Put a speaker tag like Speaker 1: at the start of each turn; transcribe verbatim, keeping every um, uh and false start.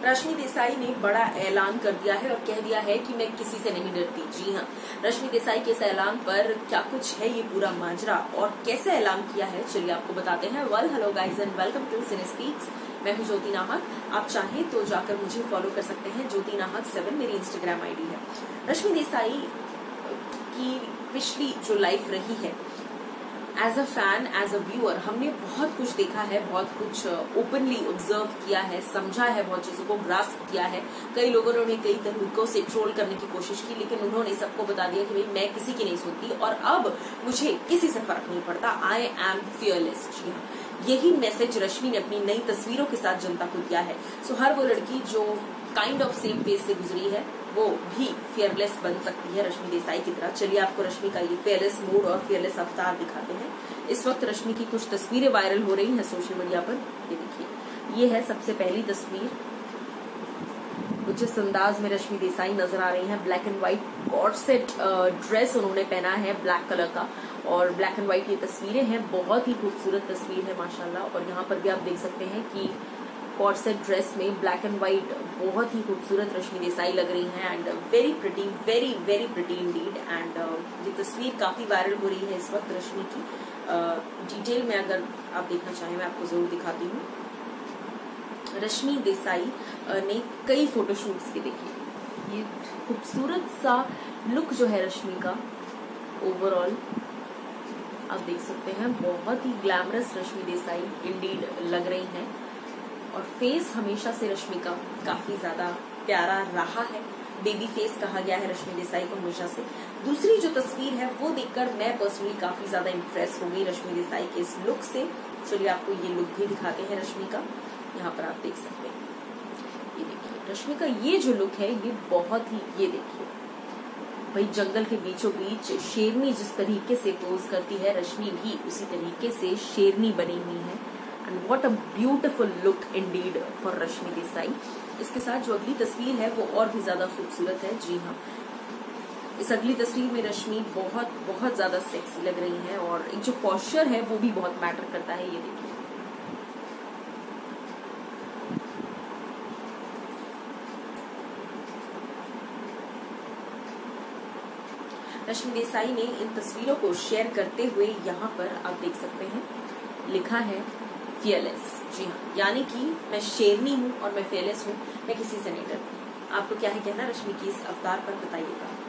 Speaker 1: रश्मि देसाई ने बड़ा ऐलान कर दिया है और कह दिया है कि मैं किसी से नहीं डरती। जी हाँ, रश्मि देसाई के इस ऐलान पर क्या कुछ है ये पूरा माजरा और कैसे ऐलान किया है, चलिए आपको बताते हैं। Well hello guys and welcome to Cine Speaks. मैं हूँ ज्योति नाहक। आप चाहें तो जाकर मुझे फॉलो कर सकते हैं, ज्योति नाहक सेवन मेरी इंस्टाग्राम आईडी है। रश्मि देसाई की पिछली जो लाइफ रही है, as a fan, as a viewer, हमने बहुत कुछ देखा है, बहुत कुछ ओपनली ऑब्जर्व किया है, समझा है, बहुत चीजों को ग्रास्प किया है। कई लोगों ने उन्हें कई तरीकों से ट्रोल करने की कोशिश की, लेकिन उन्होंने सबको बता दिया कि भाई मैं किसी की नहीं सुनती और अब मुझे किसी से फर्क नहीं पड़ता। I am fearless. जी हाँ, यही मैसेज रश्मि ने अपनी नई तस्वीरों के साथ जनता को दिया है। सो हर वो लड़की जो काइंड ऑफ सेम फेस से गुजरी है वो भी फियरलेस बन सकती है रश्मि देसाई की तरह। चलिए आपको रश्मि का ये फियरलेस मूड और फियरलेस अवतार दिखाते हैं। इस वक्त रश्मि की कुछ तस्वीरें वायरल हो रही हैं सोशल मीडिया पर। ये देखिए, ये है सबसे पहली तस्वीर। कुछ इस अंदाज में रश्मि देसाई नजर आ रही हैं। Black and white co-ord set dress उन्होंने पहना है ब्लैक कलर का, और ब्लैक एंड व्हाइट ये तस्वीरें हैं। बहुत ही खूबसूरत तस्वीर है माशाल्लाह। और यहाँ पर भी आप देख सकते हैं कि कॉर्ड सेट ड्रेस में ब्लैक एंड व्हाइट बहुत ही खूबसूरत रश्मि देसाई लग रही हैं and very pretty, very very pretty indeed. And ये तस्वीर काफी वायरल हो रही है इस वक्त रश्मि की। डिटेल uh, में अगर आप देखना चाहें मैं आपको जरूर दिखाती हूँ। रश्मि देसाई uh, ने कई फोटोशूट्स के देखिए, ये खूबसूरत सा लुक जो है रश्मि का ओवरऑल आप देख सकते हैं। बहुत ही ग्लैमरस रश्मि देसाई इंडीड लग रही हैं और फेस हमेशा से रश्मि का काफी ज्यादा प्यारा रहा है। बेबी फेस कहा गया है रश्मि देसाई को हमेशा से। दूसरी जो तस्वीर है वो देखकर मैं पर्सनली काफी ज्यादा इम्प्रेस हो गई रश्मि देसाई के इस लुक से। चलिए आपको ये लुक भी दिखाते हैं रश्मि का। यहाँ पर आप देख सकते हैं, ये देखिए रश्मि का ये जो लुक है ये बहुत ही, ये देखिए भाई जंगल के बीचों बीच शेरनी जिस तरीके से पोज करती है, रश्मि भी उसी तरीके से शेरनी बनी हुई है। And what a beautiful look indeed for Rashmi Desai. इसके साथ जो अगली तस्वीर है वो और भी ज्यादा खूबसूरत है। जी हाँ, इस अगली तस्वीर में रश्मि बहुत बहुत ज्यादा सेक्सी लग रही है और एक जो पोस्चर है वो भी बहुत मैटर करता है। ये देखिए, रश्मि देसाई ने इन तस्वीरों को शेयर करते हुए यहाँ पर आप देख सकते हैं लिखा है फियरलेस। जी हाँ, यानी कि मैं शेरनी हूँ और मैं फियरलेस हूँ, मैं किसी से नहीं डरती। आपको क्या है कहना रश्मि की इस अवतार पर, बताइएगा।